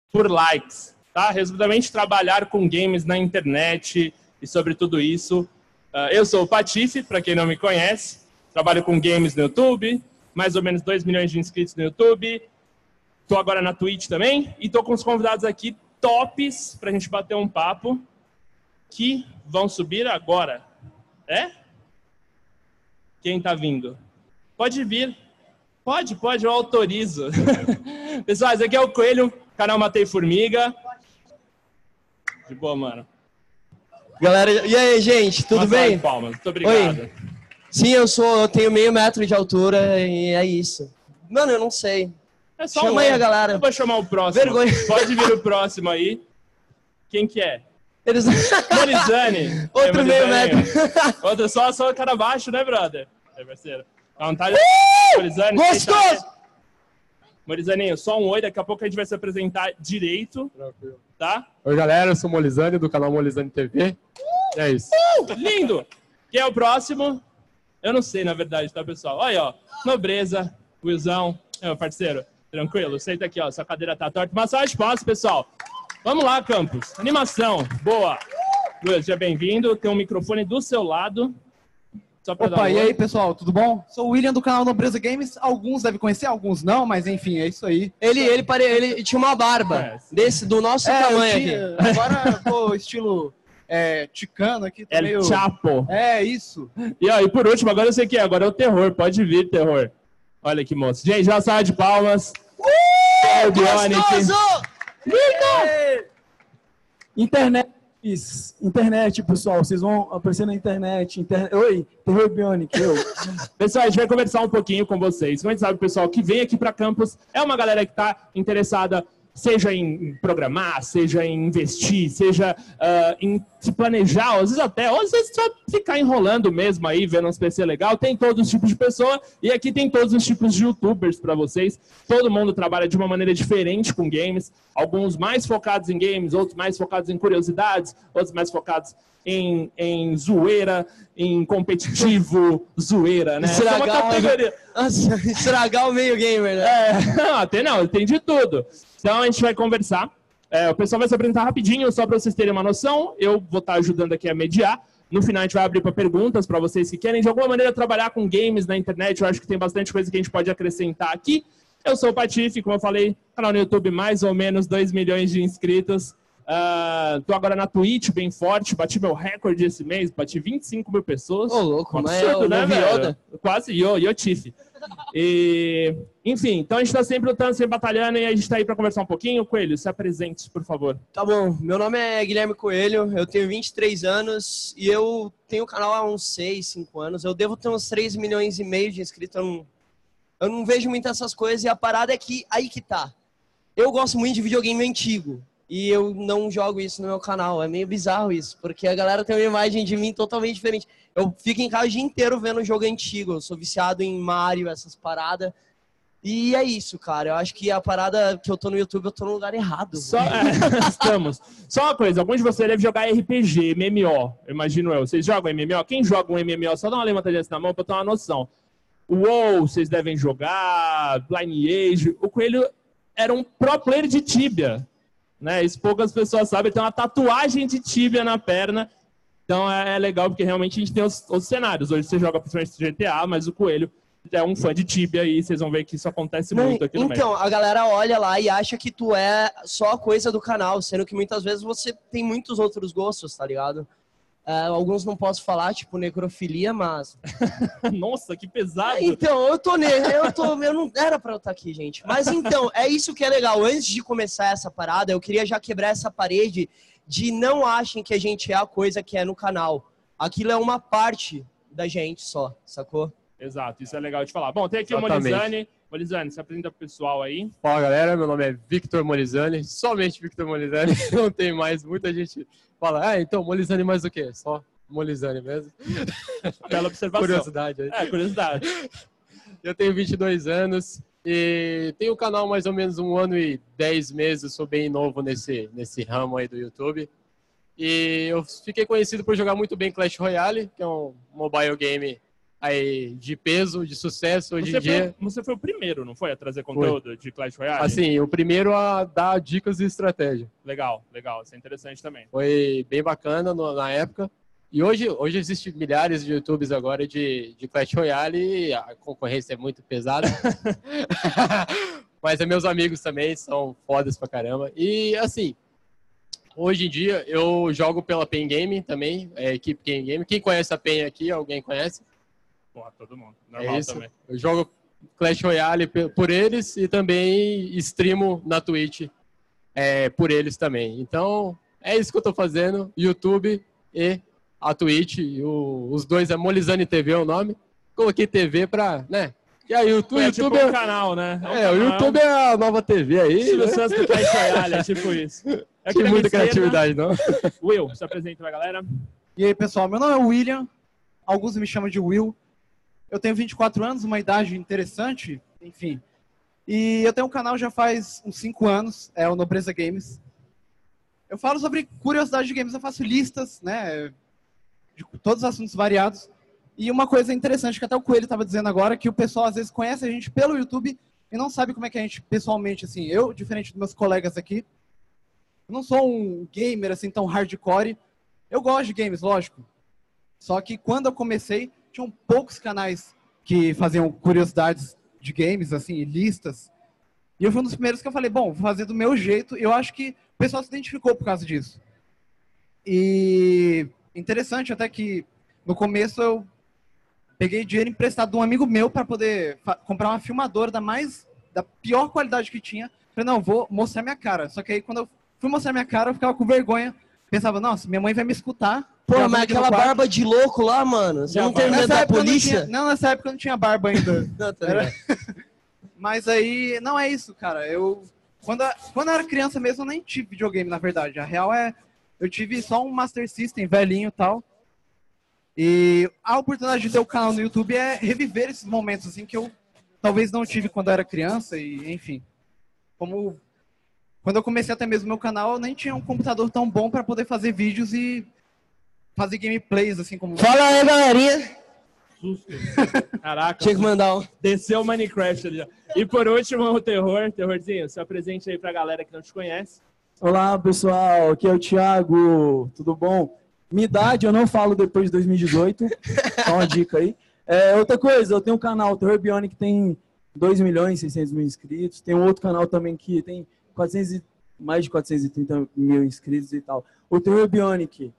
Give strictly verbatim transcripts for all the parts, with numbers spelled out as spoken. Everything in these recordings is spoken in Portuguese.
por likes, tá? Resumidamente, trabalhar com games na internet e sobre tudo isso. Uh, eu sou o Patife, para quem não me conhece. Trabalho com games no YouTube, mais ou menos dois milhões de inscritos no YouTube. Estou agora na Twitch também e estou com os convidados aqui tops para a gente bater um papo que vão subir agora. É? Quem está vindo? Pode vir. Pode, pode, eu autorizo. Pessoal, esse aqui é o Coelho, canal Matei Formiga. De boa, mano. Galera, e aí, gente, tudo Uma bem? Palmas, muito obrigado. Oi. Sim, eu sou, eu tenho meio metro de altura e é isso. Mano, eu não sei. É só Chama um, aí a galera. Eu vou chamar o próximo. Vergonha. Pode vir o próximo aí. Quem que é? Eles... Morizane. Outro é, meio metro. Outro só, só o cara baixo, né, brother? É, parceiro. Não, tá... Uh! Morizane, Gostoso! Morizaninho, só um oi, daqui a pouco a gente vai se apresentar direito. Tranquilo. Tá? Oi, galera, eu sou o Molizane, do canal Molizane T V. Uh! É isso. Uh! Lindo! Quem é o próximo? Eu não sei, na verdade, tá, pessoal? Olha aí, ó. Nobreza, Willzão. É, meu parceiro. Tranquilo, senta aqui, ó. Sua cadeira tá torta. Massagem de passo, pessoal. Vamos lá, Campos. Animação. Boa. Will, seja bem-vindo. Tem um microfone do seu lado. Só pra Opa, dar um e oi. aí, pessoal, tudo bom? Sou o William do canal Nobreza Games. Alguns devem conhecer, alguns não, mas enfim, é isso aí. Ele, ele, pare... ele tinha uma barba É. desse, do nosso É, eu tamanho tinha- aqui. agora tô estilo é, ticano aqui. Tô El meio... Chapo. É, isso. E, ó, e por último, agora eu sei o que é. Agora é o terror. Pode vir, terror. Olha que moço. Gente, já salva de palmas. Uh! Bionic. Gostoso! Internet, internet, pessoal, vocês vão aparecer na internet. Inter... Oi, Terror Bionic, eu. Pessoal, a gente vai conversar um pouquinho com vocês. Como a gente sabe, o pessoal que vem aqui para campus é uma galera que está interessada, seja em programar, seja em investir, seja uh, em se planejar, ou às vezes até, ou às vezes só ficar enrolando mesmo aí, vendo uns P C legal. Tem todos os tipos de pessoa e aqui tem todos os tipos de youtubers para vocês. Todo mundo trabalha de uma maneira diferente com games, alguns mais focados em games, outros mais focados em curiosidades, outros mais focados em, em zoeira, em competitivo, zoeira, né? Essa é uma Estragar, categoria. Nossa, estragar o meio gamer, né? É, não, tem não, tem de tudo. Então a gente vai conversar. É, o pessoal vai se apresentar rapidinho, só para vocês terem uma noção. Eu vou estar ajudando aqui a mediar. No final a gente vai abrir para perguntas para vocês que querem de alguma maneira trabalhar com games na internet. Eu acho que tem bastante coisa que a gente pode acrescentar aqui. Eu sou o Patife, como eu falei, canal no YouTube mais ou menos dois milhões de inscritos. Uh, tô agora na Twitch bem forte, bati meu recorde esse mês, bati vinte e cinco mil pessoas. Ô, louco, Um mas absurdo, é o né, novo velho? Yoda. Quase Yo, Yotife. E, enfim, então a gente tá sempre lutando, sempre batalhando e a gente tá aí para conversar um pouquinho. Coelho, se apresente, por favor. Tá bom, meu nome é Guilherme Coelho, eu tenho vinte e três anos e eu tenho o canal há uns seis, cinco anos. Eu devo ter uns três milhões e meio de inscritos, eu não, eu não vejo muito essas coisas e a parada é que, aí que tá. Eu gosto muito de videogame antigo e eu não jogo isso no meu canal, é meio bizarro isso, porque a galera tem uma imagem de mim totalmente diferente. Eu fico em casa o dia inteiro vendo jogo antigo, eu sou viciado em Mario, essas paradas. E é isso, cara. Eu acho que a parada que eu tô no YouTube, eu tô no lugar errado. Só, é, estamos. Só uma coisa, alguns de vocês devem jogar R P G, M M O, imagino eu. Vocês jogam M M O? Quem joga um M M O? Só dá uma levantadinha assim na mão pra ter uma noção. O WoW, vocês devem jogar, Blind Age. O Coelho era um pro player de Tibia, né? Isso poucas pessoas sabem. Ele tem uma tatuagem de Tibia na perna. Então é legal porque realmente a gente tem os, os cenários. Hoje você joga principalmente G T A, mas o Coelho é um fã de Tibia e vocês vão ver que isso acontece Não, muito aqui no então, meio. a galera olha lá e acha que tu é só a coisa do canal, sendo que muitas vezes você tem muitos outros gostos, tá ligado? É, alguns não posso falar, tipo necrofilia, mas... Nossa, que pesado! Então, eu tô nele, eu tô... Eu não era pra eu estar aqui, gente. Mas então, é isso que é legal. Antes de começar essa parada, eu queria já quebrar essa parede de não achem que a gente é a coisa que é no canal. Aquilo é uma parte da gente só, sacou? Exato, isso é legal de falar. Bom, tem aqui Exatamente. o Molizane. Molizane, se apresenta pro pessoal aí. Fala, galera, meu nome é Victor Molizane, somente Victor Molizane, não tem mais, muita gente fala, ah, então, Molizane mais o quê? Só Molizane mesmo. Bela observação. Curiosidade aí. É, curiosidade. Eu tenho vinte e dois anos e tenho o canal mais ou menos um ano e dez meses, sou bem novo nesse, nesse ramo aí do YouTube. E eu fiquei conhecido por jogar muito bem Clash Royale, que é um mobile game aí de peso, de sucesso hoje Você em dia. foi, você foi o primeiro, não foi? A trazer conteúdo de Clash Royale? Assim, o primeiro a dar dicas de estratégia. Legal, legal. Isso é interessante também. Foi bem bacana no, na época. E hoje, hoje existem milhares de YouTubes agora de, de Clash Royale e a concorrência é muito pesada. Mas meus amigos também são fodas pra caramba. E assim, hoje em dia eu jogo pela Pen Game também, é, equipe Pen Game. Quem conhece a Pen aqui? Alguém conhece? Porra, todo mundo. Normal É isso. também. Eu jogo Clash Royale por eles e também streamo na Twitch é, por eles também. Então, é isso que eu tô fazendo. YouTube e a Twitch. E o, os dois é Molizane T V é o nome. Coloquei T V pra, né? E aí, o YouTube, É tipo YouTube um canal, né? é, um é, canal, o YouTube é a nova T V aí. Silvio Né? Santos do Clash Royale, é tipo isso. Eu Tem queria muita me esquerda. criatividade, não? Will, se apresenta pra galera. E aí, pessoal, meu nome é William. Alguns me chamam de Will. Eu tenho vinte e quatro anos, uma idade interessante, enfim. E eu tenho um canal já faz uns cinco anos, é o Nobreza Games. Eu falo sobre curiosidade de games, eu faço listas, né, de todos os assuntos variados. E uma coisa interessante que até o Coelho estava dizendo agora, que o pessoal às vezes conhece a gente pelo YouTube e não sabe como é que a gente pessoalmente, assim, eu, diferente dos meus colegas aqui, eu não sou um gamer assim tão hardcore. Eu gosto de games, lógico. Só que quando eu comecei, tinham poucos canais que faziam curiosidades de games, assim, listas. E eu fui um dos primeiros que eu falei, bom, vou fazer do meu jeito. E eu acho que o pessoal se identificou por causa disso. E interessante até que no começo eu peguei dinheiro emprestado de um amigo meu para poder comprar uma filmadora da mais da pior qualidade que tinha. Falei, não, vou mostrar minha cara. Só que aí quando eu fui mostrar minha cara, eu ficava com vergonha. Pensava, nossa, minha mãe vai me escutar. Pô, mas aquela barba de louco lá, mano, você não tem medo da polícia? Não, não, nessa época eu não tinha barba ainda. Não, tá Era... Mas aí, não é isso, cara. Eu, quando, quando eu era criança mesmo, eu nem tive videogame, na verdade. A real é, eu tive só um Master System, velhinho e tal. E a oportunidade de ter o canal no YouTube é reviver esses momentos, assim, que eu talvez não tive quando eu era criança, e enfim. Como... Quando eu comecei até mesmo meu canal, eu nem tinha um computador tão bom para poder fazer vídeos e fazer gameplays, assim como... Fala aí, galerinha! Susto. Caraca. Tinha que mandar um... Desceu o Minecraft ali, ó. E por último, o Terror. Terrorzinho, se apresente aí pra galera que não te conhece. Olá, pessoal. Aqui é o Thiago. Tudo bom? Minha idade eu não falo depois de dois mil e dezoito. Só uma dica aí. É, outra coisa, eu tenho um canal, o Terror Bionic, que tem dois milhões e seiscentos mil inscritos. Tem um outro canal também que tem quatrocentos, mais de quatrocentos e trinta mil inscritos e tal. O Terror Bionic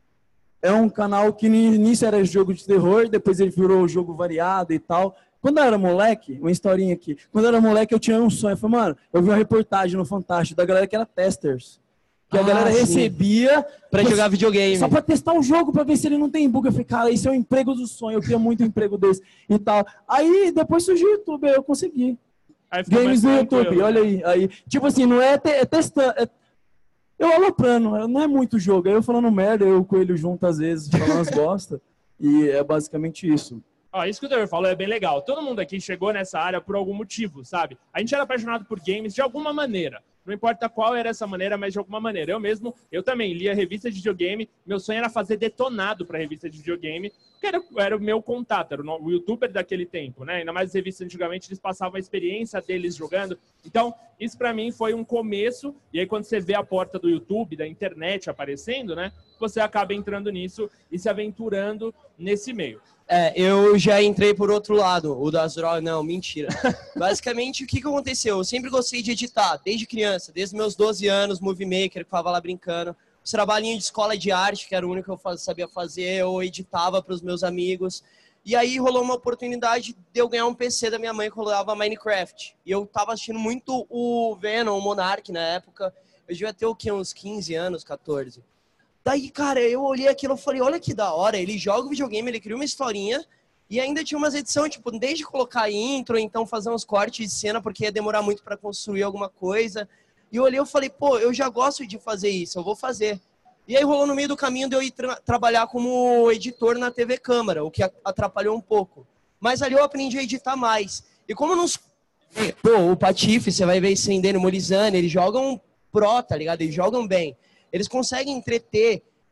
é um canal que no início era jogo de terror, depois ele virou jogo variado e tal. Quando eu era moleque, uma historinha aqui, quando eu era moleque eu tinha um sonho, eu falei, mano, eu vi uma reportagem no Fantástico da galera que era testers. Que a Ah, galera sim. recebia Pra jogar videogame. só pra testar o jogo, pra ver se ele não tem bug. Eu falei, cara, isso é o emprego do sonho, eu queria muito um emprego desse e tal. Aí depois surgiu o YouTube, aí eu consegui. Aí ficou Games mais no YouTube, tranquilo, olha né? aí, aí. Tipo assim, não é, te, é testando. É... Eu aloprando, não é muito jogo. Aí eu falando merda, eu e o Coelho junto às vezes, falando umas bosta. E é basicamente isso. Ó, isso que o Terror falou é bem legal. Todo mundo aqui chegou nessa área por algum motivo, sabe? A gente era apaixonado por games de alguma maneira. Não importa qual era essa maneira, mas de alguma maneira. Eu mesmo, eu também lia revistas de videogame. Meu sonho era fazer detonado para revista de videogame, porque era, era o meu contato, era o youtuber daquele tempo, né? Ainda mais as revistas antigamente, eles passavam a experiência deles jogando. Então, isso para mim foi um começo. E aí, quando você vê a porta do YouTube, da internet aparecendo, né? Você acaba entrando nisso e se aventurando nesse meio. É, eu já entrei por outro lado, o das drogas, não, mentira. Basicamente, o que que aconteceu? Eu sempre gostei de editar, desde criança, desde meus doze anos, Movie Maker, que ficava lá brincando. Os trabalhinhos de escola de arte, que era o único que eu faz, sabia fazer, eu editava para os meus amigos. E aí rolou uma oportunidade de eu ganhar um P C da minha mãe que rolava Minecraft. E eu tava assistindo muito o Venom, o Monark na época. Eu devia ter o quê? Uns quinze anos, quatorze. Daí, cara, eu olhei aquilo e falei, olha que da hora, ele joga o videogame, ele cria uma historinha e ainda tinha umas edições, tipo, desde colocar intro, então fazer uns cortes de cena, porque ia demorar muito para construir alguma coisa. E eu olhei e falei, pô, eu já gosto de fazer isso, eu vou fazer. E aí rolou no meio do caminho de eu ir tra trabalhar como editor na T V Câmara, o que atrapalhou um pouco. Mas ali eu aprendi a editar mais. E como nos... Pô, o Patife, você vai ver Sendendo, Molizane, eles jogam pro, tá ligado? Eles jogam bem. Eles conseguem entreter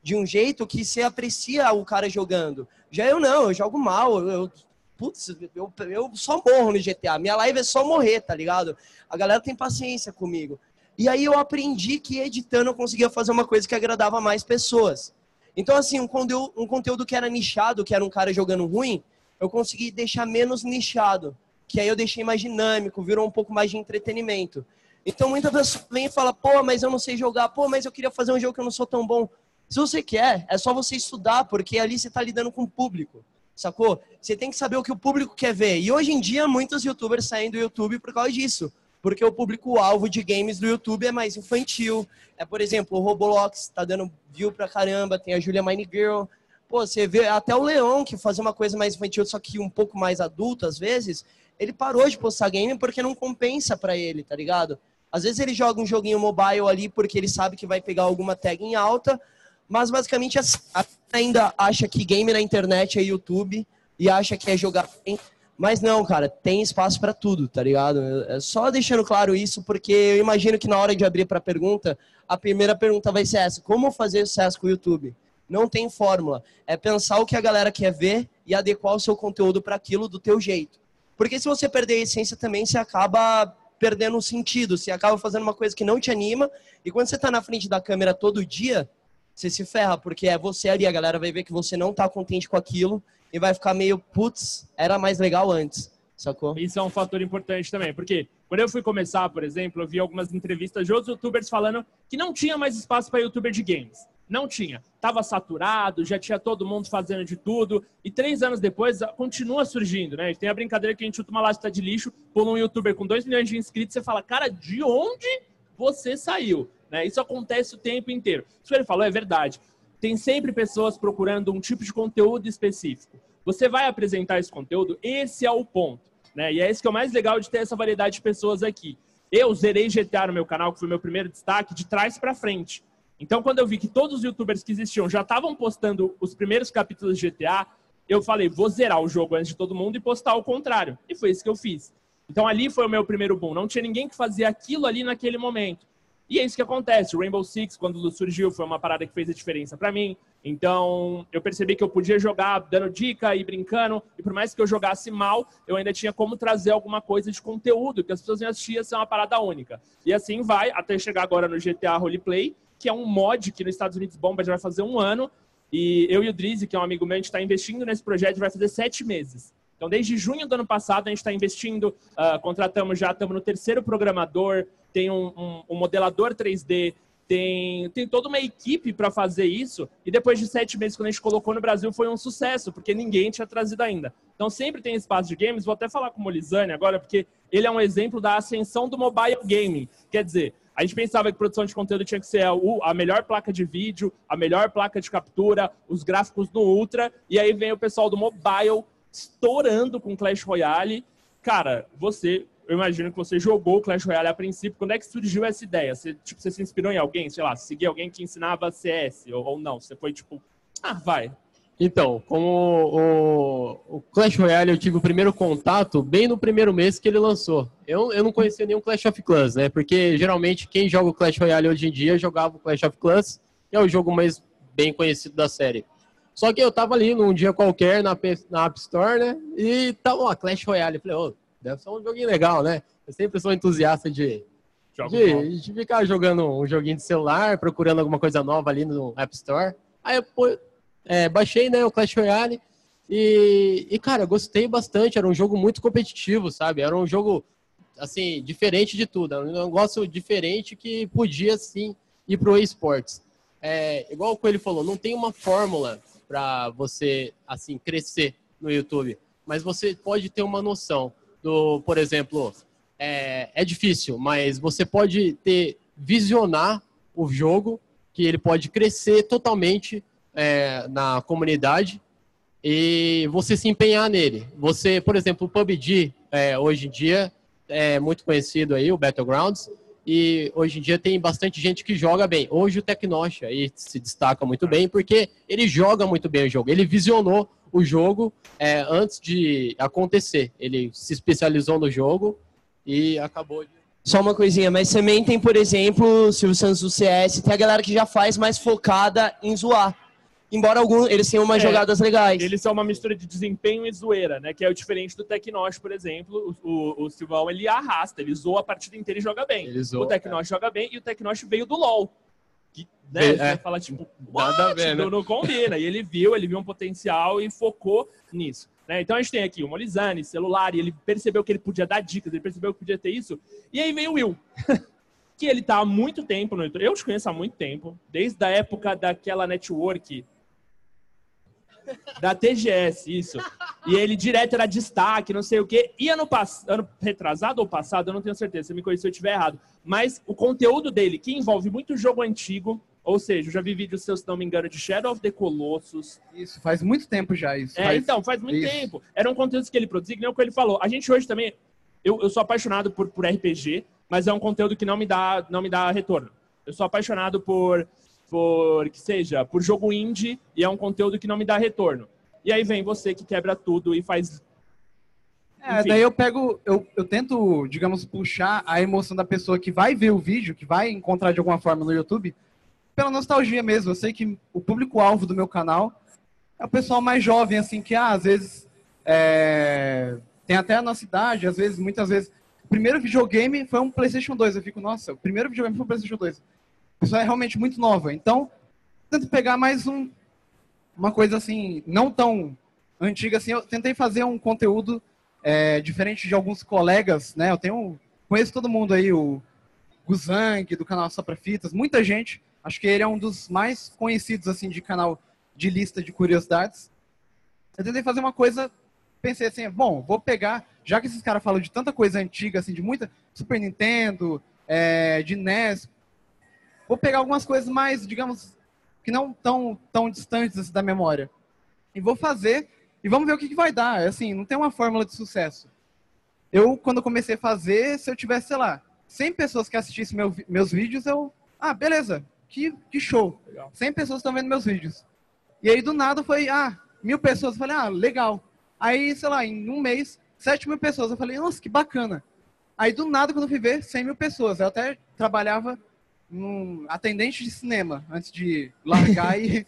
de um jeito que você aprecia o cara jogando. Já eu não, eu jogo mal, eu, putz, eu, eu só morro no G T A. Minha live é só morrer, tá ligado? A galera tem paciência comigo. E aí eu aprendi que editando eu conseguia fazer uma coisa que agradava mais pessoas. Então, assim, um conteúdo, um conteúdo que era nichado, que era um cara jogando ruim, eu consegui deixar menos nichado. Que aí eu deixei mais dinâmico, virou um pouco mais de entretenimento. Então, muita pessoa vem e fala, pô, mas eu não sei jogar, pô, mas eu queria fazer um jogo que eu não sou tão bom. Se você quer, é só você estudar, porque ali você está lidando com o público, sacou? Você tem que saber o que o público quer ver. E hoje em dia, muitos youtubers saem do YouTube por causa disso. Porque o público-alvo de games do YouTube é mais infantil. É, por exemplo, o Roblox tá dando view pra caramba, tem a Julia Mine Girl. Pô, você vê até o Leon, que fazia uma coisa mais infantil, só que um pouco mais adulto, às vezes, ele parou de postar game porque não compensa pra ele, tá ligado? Às vezes ele joga um joguinho mobile ali porque ele sabe que vai pegar alguma tag em alta, mas basicamente ainda acha que game na internet é YouTube e acha que é jogar bem. Mas não, cara, tem espaço pra tudo, tá ligado? É só deixando claro isso, porque eu imagino que na hora de abrir pra pergunta, a primeira pergunta vai ser essa: como fazer sucesso com o YouTube? Não tem fórmula. É pensar o que a galera quer ver e adequar o seu conteúdo para aquilo do teu jeito. Porque se você perder a essência também, você acaba perdendo o sentido. Você acaba fazendo uma coisa que não te anima. E quando você tá na frente da câmera todo dia, você se ferra, porque é você ali. A galera vai ver que você não tá contente com aquilo e vai ficar meio, putz, era mais legal antes. Sacou? Isso é um fator importante também, porque quando eu fui começar, por exemplo, eu vi algumas entrevistas de outros youtubers falando que não tinha mais espaço para youtuber de games. Não tinha. Tava saturado, já tinha todo mundo fazendo de tudo. E três anos depois, continua surgindo, né? Tem a brincadeira que a gente chuta uma lata de lixo, pula um youtuber com dois milhões de inscritos, você fala, cara, de onde você saiu? Né? Isso acontece o tempo inteiro. Isso que ele falou é verdade. Tem sempre pessoas procurando um tipo de conteúdo específico. Você vai apresentar esse conteúdo, esse é o ponto. Né? E é isso que é o mais legal de ter essa variedade de pessoas aqui. Eu zerei G T A no meu canal, que foi o meu primeiro destaque, de trás para frente. Então, quando eu vi que todos os youtubers que existiam já estavam postando os primeiros capítulos de G T A, eu falei, vou zerar o jogo antes de todo mundo e postar ao contrário. E foi isso que eu fiz. Então, ali foi o meu primeiro boom. Não tinha ninguém que fazia aquilo ali naquele momento. E é isso que acontece. O Rainbow Six, quando surgiu, foi uma parada que fez a diferença pra mim. Então, eu percebi que eu podia jogar dando dica e brincando. E por mais que eu jogasse mal, eu ainda tinha como trazer alguma coisa de conteúdo, que as pessoas iam assistir, ia ser uma parada única. E assim vai, até chegar agora no G T A Roleplay, que é um mod que nos Estados Unidos bomba, já vai fazer um ano. E eu e o Drizzy, que é um amigo meu, a gente está investindo nesse projeto, vai fazer sete meses. Então, desde junho do ano passado, a gente está investindo, uh, contratamos já, estamos no terceiro programador, tem um, um, um modelador três D, tem, tem toda uma equipe para fazer isso. E depois de sete meses, quando a gente colocou no Brasil, foi um sucesso, porque ninguém tinha trazido ainda. Então, sempre tem espaço de games. Vou até falar com o Molizane agora, porque ele é um exemplo da ascensão do mobile gaming. Quer dizer, a gente pensava que produção de conteúdo tinha que ser a, a melhor placa de vídeo, a melhor placa de captura, os gráficos no Ultra, e aí vem o pessoal do mobile estourando com Clash Royale. Cara, você, eu imagino que você jogou Clash Royale a princípio. Quando é que surgiu essa ideia? Você, tipo, você se inspirou em alguém, sei lá, seguir alguém que ensinava C S, ou, ou não? Você foi tipo, ah, vai. Então, como o, o Clash Royale eu tive o primeiro contato bem no primeiro mês que ele lançou. Eu, eu não conhecia nenhum Clash of Clans, né? Porque geralmente quem joga o Clash Royale hoje em dia jogava o Clash of Clans, que é o jogo mais bem conhecido da série. Só que eu tava ali num dia qualquer na, na App Store, né? E tava lá, Clash Royale. Eu falei, ô, oh, deve ser um joguinho legal, né? Eu sempre sou entusiasta de, de, de ficar jogando um joguinho de celular, procurando alguma coisa nova ali no App Store. Aí eu pô, é, baixei, né, o Clash Royale e, e, cara, gostei bastante. Era um jogo muito competitivo, sabe? Era um jogo, assim, diferente de tudo. Era um negócio diferente que podia, sim, ir pro eSports. É, igual o Coelho falou, não tem uma fórmula para você, assim, crescer no YouTube. Mas você pode ter uma noção do, por exemplo, é, é difícil, mas você pode ter, visionar o jogo, que ele pode crescer totalmente é, na comunidade e você se empenhar nele. Você, por exemplo, o P U B G, é, hoje em dia, é muito conhecido aí, o Battlegrounds, e hoje em dia tem bastante gente que joga bem. Hoje o Tecnosha aí se destaca muito bem, porque ele joga muito bem o jogo. Ele visionou o jogo é, antes de acontecer. Ele se especializou no jogo e acabou de... Só uma coisinha, mas também tem, por exemplo, o Silvio Santos do C S, tem a galera que já faz mais focada em zoar. Embora alguns, eles tenham umas é, jogadas legais. Eles são uma mistura de desempenho e zoeira, né? Que é o diferente do Tecnosh, por exemplo. O, o, o Silvão, ele arrasta, ele zoa a partida inteira e joga bem. Zoa, o Tecnosh é. joga bem e o Tecnosh veio do LoL. Que, né, é, você fala, tipo, nada a ver, né? não, não combina. E ele viu, ele viu um potencial e focou nisso. Né? Então a gente tem aqui o Molizane, celular, e ele percebeu que ele podia dar dicas, ele percebeu que podia ter isso. E aí veio o Will. Que ele tá há muito tempo no YouTube. Eu te conheço há muito tempo, desde a época daquela network... Da T G S, isso. E ele direto era destaque, não sei o quê. E ano, pass... ano retrasado ou passado, eu não tenho certeza, você me conheceu se eu estiver errado. Mas o conteúdo dele, que envolve muito jogo antigo, ou seja, eu já vi vídeos seus, se não me engano, de Shadow of the Colossus. Isso, faz muito tempo já isso. É, faz... então, faz muito isso. tempo. Eram conteúdos que ele produzia, que nem o que ele falou. A gente hoje também, eu, eu sou apaixonado por, por R P G, mas é um conteúdo que não me dá, não me dá retorno. Eu sou apaixonado por... por que seja, por jogo indie, e é um conteúdo que não me dá retorno. E aí vem você que quebra tudo e faz... É, daí eu pego, eu, eu tento, digamos, puxar a emoção da pessoa que vai ver o vídeo, que vai encontrar de alguma forma no YouTube, pela nostalgia mesmo. Eu sei que o público-alvo do meu canal é o pessoal mais jovem, assim, que ah, às vezes é, tem até a nossa idade, às vezes, muitas vezes. O primeiro videogame foi um PlayStation dois. Eu fico, nossa, o primeiro videogame foi um PlayStation dois. A pessoa é realmente muito nova. Então, tento pegar mais um, uma coisa assim, não tão antiga assim. Eu tentei fazer um conteúdo é, diferente de alguns colegas, né? Eu tenho, conheço todo mundo aí, o Guzang, do canal Só Pra Fitas, muita gente. Acho que ele é um dos mais conhecidos, assim, de canal de lista de curiosidades. Eu tentei fazer uma coisa, pensei assim, bom, vou pegar, já que esses caras falam de tanta coisa antiga, assim, de muita Super Nintendo, é, de N E S, vou pegar algumas coisas mais, digamos, que não tão, tão distantes assim, da memória. E vou fazer, e vamos ver o que, que vai dar. Assim, não tem uma fórmula de sucesso. Eu, quando comecei a fazer, se eu tivesse, sei lá, cem pessoas que assistissem meu, meus vídeos, eu... Ah, beleza, que, que show. Legal. cem pessoas estão vendo meus vídeos. E aí, do nada, foi, ah, mil pessoas. Eu falei, ah, legal. Aí, sei lá, em um mês, sete mil pessoas. Eu falei, nossa, que bacana. Aí, do nada, quando eu fui ver, cem mil pessoas. Eu até trabalhava... um atendente de cinema, antes de largar e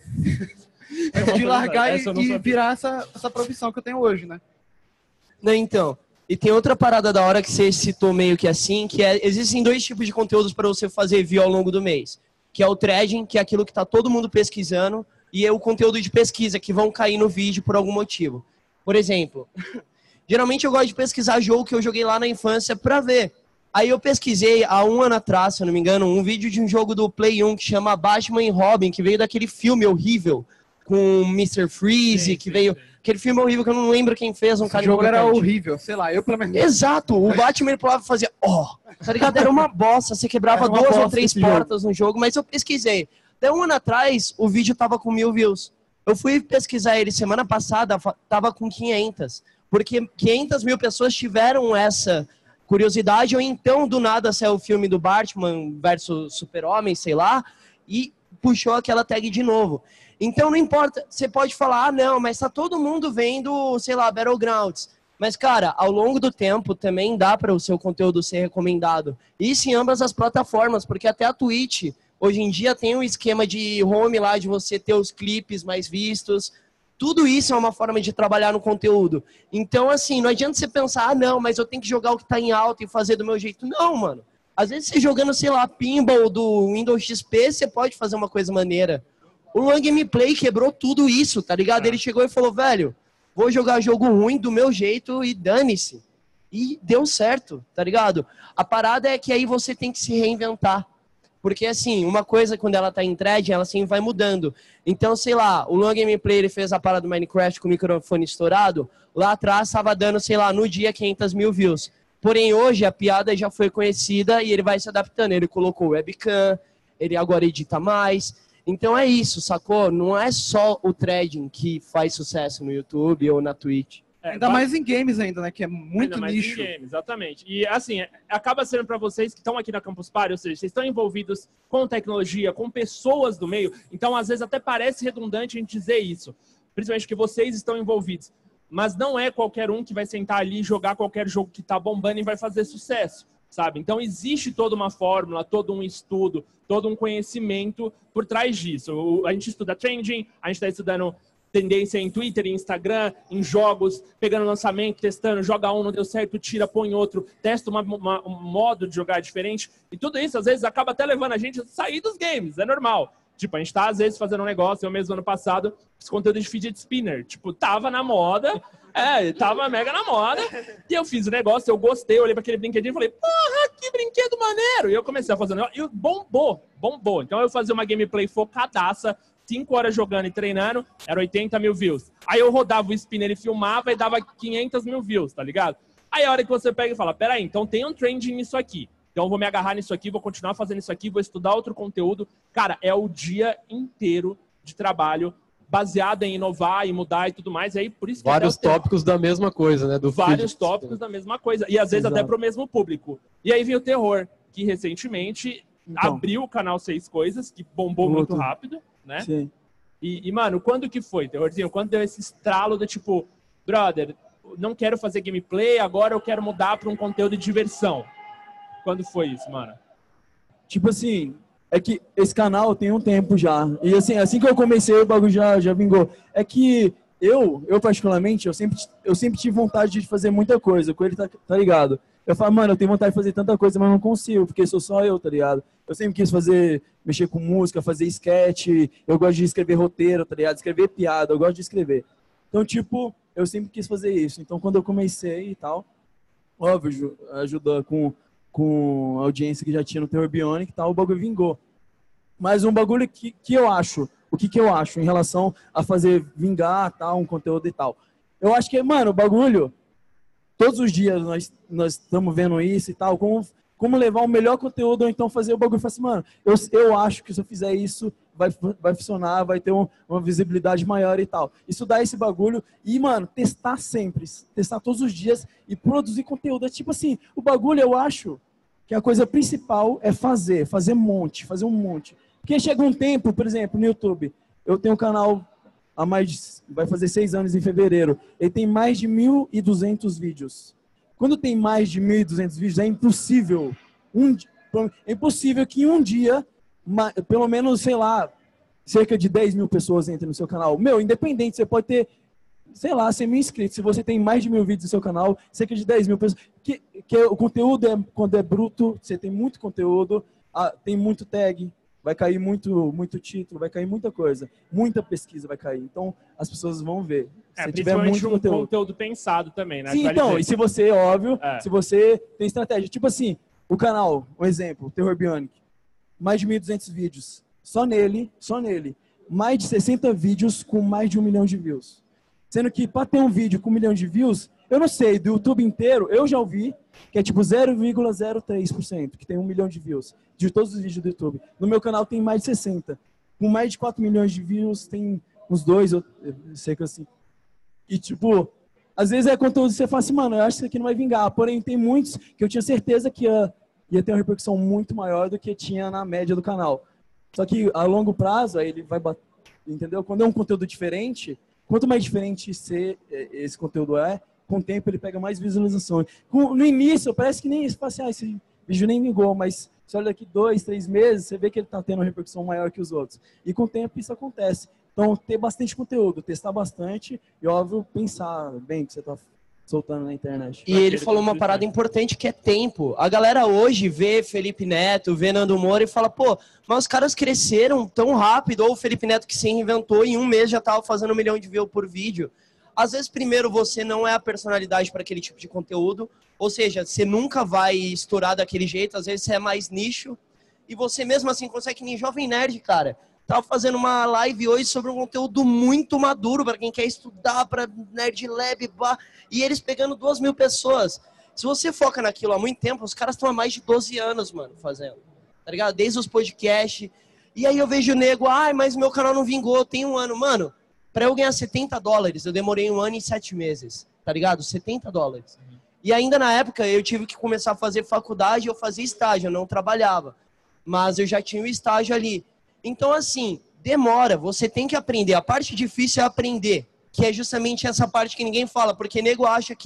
antes de largar e, e virar essa, essa profissão que eu tenho hoje, né? Não, então, e tem outra parada da hora que você citou meio que assim, que é, existem dois tipos de conteúdos para você fazer view ao longo do mês, que é o threading, que é aquilo que tá todo mundo pesquisando, e é o conteúdo de pesquisa, que vão cair no vídeo por algum motivo. Por exemplo, geralmente eu gosto de pesquisar jogo que eu joguei lá na infância pra ver. Aí eu pesquisei há um ano atrás, se eu não me engano, um vídeo de um jogo do Play um que chama Batman e Robin, que veio daquele filme horrível com o mister Freeze, sim, que sim, veio... Sim. Aquele filme horrível que eu não lembro quem fez. Um cara o jogo era horrível, sei lá, eu pelo menos... Exato, o Batman ele pulava e fazia... Ó, oh, tá ligado? Era uma bosta, você quebrava duas ou três portas jogo. no jogo, mas eu pesquisei. Até um ano atrás, o vídeo tava com mil views. Eu fui pesquisar ele semana passada, tava com quinhentas. Porque quinhentas mil pessoas tiveram essa... curiosidade, ou então do nada saiu o filme do Batman versus Super-Homem, sei lá, e puxou aquela tag de novo. Então não importa, você pode falar, ah não, mas tá todo mundo vendo, sei lá, Battlegrounds. Mas cara, ao longo do tempo também dá para o seu conteúdo ser recomendado. Isso em ambas as plataformas, porque até a Twitch, hoje em dia tem um esquema de home lá, de você ter os clipes mais vistos. Tudo isso é uma forma de trabalhar no conteúdo. Então, assim, não adianta você pensar, ah, não, mas eu tenho que jogar o que tá em alta e fazer do meu jeito. Não, mano. Às vezes você jogando, sei lá, pinball do Windows X P, você pode fazer uma coisa maneira. O Long Gameplay quebrou tudo isso, tá ligado? Ele chegou e falou, velho, vou jogar jogo ruim do meu jeito e dane-se. E deu certo, tá ligado? A parada é que aí você tem que se reinventar. Porque, assim, uma coisa, quando ela tá em thread, ela assim vai mudando. Então, sei lá, o Long Gameplay, ele fez a parada do Minecraft com o microfone estourado. Lá atrás, tava dando, sei lá, no dia quinhentas mil views. Porém, hoje, a piada já foi conhecida e ele vai se adaptando. Ele colocou webcam, ele agora edita mais. Então, é isso, sacou? Não é só o threading que faz sucesso no YouTube ou na Twitch. É, ainda mais em games ainda, né? Que é muito ainda nicho. Mais em games, exatamente. E assim, acaba sendo para vocês que estão aqui na Campus Party, ou seja, vocês estão envolvidos com tecnologia, com pessoas do meio. Então, às vezes, até parece redundante a gente dizer isso. Principalmente que vocês estão envolvidos. Mas não é qualquer um que vai sentar ali e jogar qualquer jogo que tá bombando e vai fazer sucesso. sabe? Então, existe toda uma fórmula, todo um estudo, todo um conhecimento por trás disso. O, a gente estuda trending, a gente está estudando tendência em Twitter, em Instagram, em jogos, pegando lançamento, testando, joga um, não deu certo, tira, põe outro, testa uma, uma, um modo de jogar diferente. E tudo isso, às vezes, acaba até levando a gente a sair dos games, é normal. Tipo, a gente tá, às vezes, fazendo um negócio, eu mesmo ano passado, fiz conteúdo de fidget spinner. Tipo, tava na moda, é, tava mega na moda, e eu fiz o negócio, eu gostei, eu olhei pra aquele brinquedinho e falei, porra, que brinquedo maneiro! E eu comecei a fazer um negócio, e bombou, bombou. Então eu fazia uma gameplay focadaça, cinco horas jogando e treinando, era oitenta mil views. Aí eu rodava o spinner e filmava e dava quinhentos mil views, tá ligado? Aí a hora que você pega e fala, peraí, então tem um trending nisso aqui. Então eu vou me agarrar nisso aqui, vou continuar fazendo isso aqui, vou estudar outro conteúdo. Cara, é o dia inteiro de trabalho baseado em inovar e mudar e tudo mais. E aí, por isso que vários tópicos da mesma coisa, né? Do vários feed. tópicos da mesma coisa. E às vezes Exato. até pro mesmo público. E aí vem o terror, que recentemente Então. abriu o canal Seis Coisas, que bombou muito Muito. rápido, né? Sim. E, e, mano, quando que foi, Terrorzinho? Quando deu esse estralo do tipo, brother, não quero fazer gameplay, agora eu quero mudar para um conteúdo de diversão. Quando foi isso, mano? Tipo assim, é que esse canal tem um tempo já. E assim, assim que eu comecei, o bagulho já, já vingou. É que eu, eu particularmente, eu sempre, eu sempre tive vontade de fazer muita coisa. Com ele, tá, tá ligado? Eu falo, mano, eu tenho vontade de fazer tanta coisa, mas não consigo, porque sou só eu, tá ligado? Eu sempre quis fazer, mexer com música, fazer sketch, eu gosto de escrever roteiro, tá ligado? Escrever piada, eu gosto de escrever. Então, tipo, eu sempre quis fazer isso. Então, quando eu comecei e tal, óbvio, ajudou com, com a audiência que já tinha no Terror Bionic e tal, o bagulho vingou. Mas um bagulho que, que eu acho, o que que eu acho em relação a fazer vingar, tal, um conteúdo e tal. Eu acho que, mano, o bagulho, todos os dias nós nós estamos vendo isso e tal, como, como levar o melhor conteúdo ou então fazer o bagulho. Eu falo assim, mano, eu, eu acho que se eu fizer isso, vai, vai funcionar, vai ter um, uma visibilidade maior e tal. Estudar esse bagulho e, mano, testar sempre, testar todos os dias e produzir conteúdo. É tipo assim, o bagulho eu acho que a coisa principal é fazer, fazer um monte, fazer um monte. Porque chega um tempo, por exemplo, no YouTube, eu tenho um canal há mais de, vai fazer seis anos em fevereiro, ele tem mais de mil e duzentos vídeos. Quando tem mais de mil e duzentos vídeos, é impossível, um, é impossível que em um dia, uma, pelo menos, sei lá, cerca de dez mil pessoas entrem no seu canal. Meu, independente, você pode ter, sei lá, cem mil inscritos. Se você tem mais de mil vídeos no seu canal, cerca de dez mil pessoas. Que, que o conteúdo, é, quando é bruto, você tem muito conteúdo, ah, tem muito tag, vai cair muito, muito título, vai cair muita coisa. Muita pesquisa vai cair. Então, as pessoas vão ver. É, se tiver muito um conteúdo. conteúdo pensado também, né? Sim, então, e se você, óbvio, É. se você tem estratégia. Tipo assim, o canal, um exemplo, Terror Bionic, mais de mil e duzentos vídeos. Só nele, só nele. Mais de sessenta vídeos com mais de um milhão de views. Sendo que para ter um vídeo com um milhão de views, eu não sei, do YouTube inteiro, eu já ouvi que é tipo zero vírgula zero três por cento, que tem um milhão de views, de todos os vídeos do YouTube. No meu canal tem mais de sessenta. Com mais de quatro milhões de views, tem uns dois, eu sei que assim. E tipo, às vezes é conteúdo que você fala assim, mano, eu acho que isso aqui não vai vingar. Porém, tem muitos que eu tinha certeza que ia, ia ter uma repercussão muito maior do que tinha na média do canal. Só que a longo prazo, aí ele vai bater, entendeu? Quando é um conteúdo diferente, quanto mais diferente ser, esse conteúdo é, com o tempo ele pega mais visualizações. No início, parece que nem você fala assim, ah, esse vídeo nem vingou, mas se olha daqui dois, três meses, você vê que ele está tendo uma repercussão maior que os outros. E com o tempo isso acontece. Então, ter bastante conteúdo, testar bastante e, óbvio, pensar bem o que você está soltando na internet. E ele falou uma parada importante que é tempo. A galera hoje vê Felipe Neto, vê Nando Moura e fala, pô, mas os caras cresceram tão rápido, ou o Felipe Neto que se reinventou em um mês já estava fazendo um milhão de views por vídeo. Às vezes, primeiro, você não é a personalidade para aquele tipo de conteúdo, ou seja, você nunca vai estourar daquele jeito, às vezes você é mais nicho, e você mesmo assim consegue, que nem Jovem Nerd, cara. Tava fazendo uma live hoje sobre um conteúdo muito maduro para quem quer estudar, para Nerd Lab, bah, e eles pegando duas mil pessoas. Se você foca naquilo há muito tempo, os caras estão há mais de doze anos, mano, fazendo. Tá ligado? Desde os podcasts. E aí eu vejo o nego, ai, mas meu canal não vingou, tem um ano. Mano, para eu ganhar setenta dólares, eu demorei um ano e sete meses. Tá ligado? setenta dólares. Uhum. E ainda na época eu tive que começar a fazer faculdade, eu fazia estágio, eu não trabalhava. Mas eu já tinha o estágio ali. Então, assim, demora, você tem que aprender. A parte difícil é aprender, que é justamente essa parte que ninguém fala, porque nego acha que é,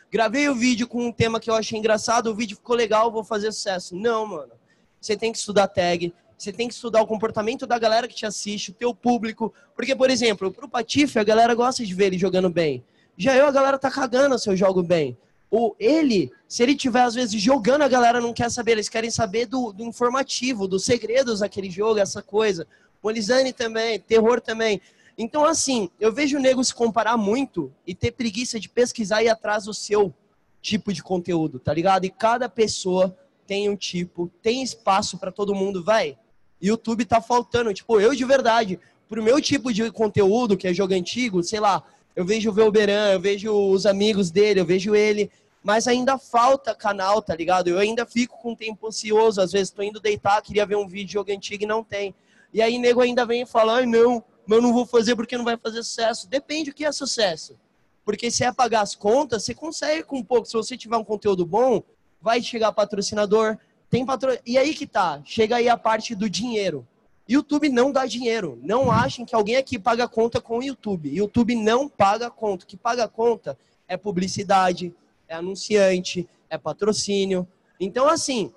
gravei o vídeo com um tema que eu achei engraçado, o vídeo ficou legal, vou fazer sucesso. Não, mano. Você tem que estudar tag, você tem que estudar o comportamento da galera que te assiste, o teu público. Porque, por exemplo, pro Patife, a galera gosta de ver ele jogando bem. Já eu, a galera tá cagando se eu jogo bem. Ou ele, se ele tiver, às vezes, jogando, a galera não quer saber. Eles querem saber do, do informativo, dos segredos daquele jogo, essa coisa. Molizane também, terror também. Então, assim, eu vejo o nego se comparar muito e ter preguiça de pesquisar e ir atrás do seu tipo de conteúdo, tá ligado? E cada pessoa tem um tipo, tem espaço pra todo mundo, vai. YouTube tá faltando, tipo, eu de verdade, pro meu tipo de conteúdo, que é jogo antigo, sei lá, eu vejo o Velberan, eu vejo os amigos dele, eu vejo ele, mas ainda falta canal, tá ligado? Eu ainda fico com tempo ocioso, às vezes tô indo deitar, queria ver um vídeo de jogo antigo e não tem. E aí nego ainda vem e fala, ai não, mas eu não vou fazer porque não vai fazer sucesso. Depende do que é sucesso. Porque se é pagar as contas, você consegue com um pouco. Se você tiver um conteúdo bom, vai chegar patrocinador, tem patro... E aí que tá, chega aí a parte do dinheiro. YouTube não dá dinheiro. Não achem que alguém aqui paga conta com o YouTube. YouTube não paga conta. O que paga conta é publicidade, é anunciante, é patrocínio. Então, assim,